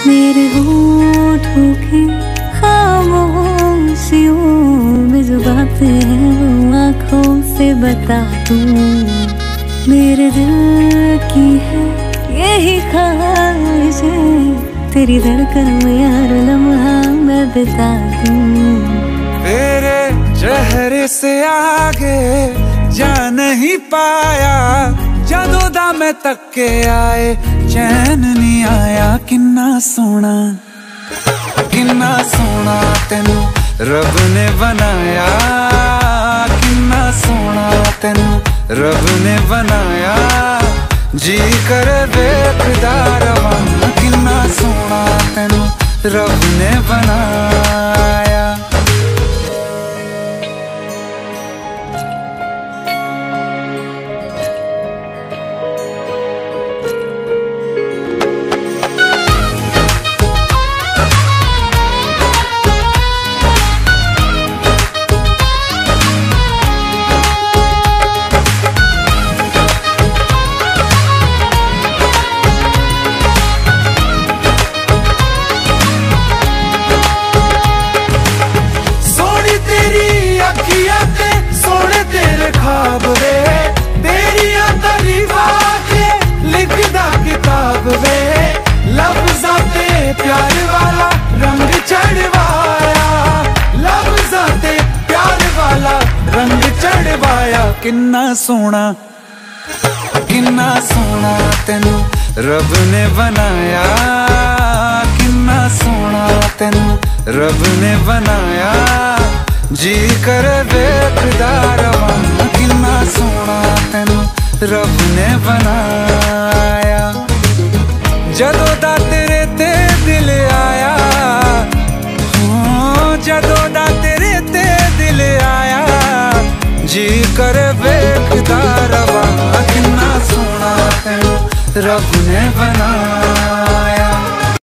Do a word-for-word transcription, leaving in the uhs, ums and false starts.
मेरे होठों की खामोशियों में जो बातें हैं वो आँखों से बता दूं। मेरे दिल की है यही ख्वाहिशें, तेरी धड़कन में हर लम्हा मैं बिता दूं। तेरे चेहरे से आगे जा नहीं पाया, जदों दा मैं तक के आए चैन नहीं आया। किन्ना सोना किन्ना सोना तेनू रब ने बनाया, किन्ना सोना तेनू रब ने बनाया। जी कर देखदा रवां, किन्ना सोना तेनू रब ने बनाया। सोने तेरे ख्वाब वे, तेरिया तारीफां के लिखदा किताब वे। लफ्ज़ां ते प्यार वाला रंग चढ़वाया, लफ्ज़ां ते प्यार वाला रंग चढ़वाया। किन्ना सोना किन्ना सोना तेनू रब ने बनाया, किन्ना सोना तेनू रब ने बनाया। जी कर देखदा रवां, किन्ना सोना तेनू रब ने बनाया। जदों दा तेरे ते दिल आया, हाँ जदों दा तेरे ते दिल आया। जी कर देखदा रवां, किन्ना सोना तेनू रब ने बनाया।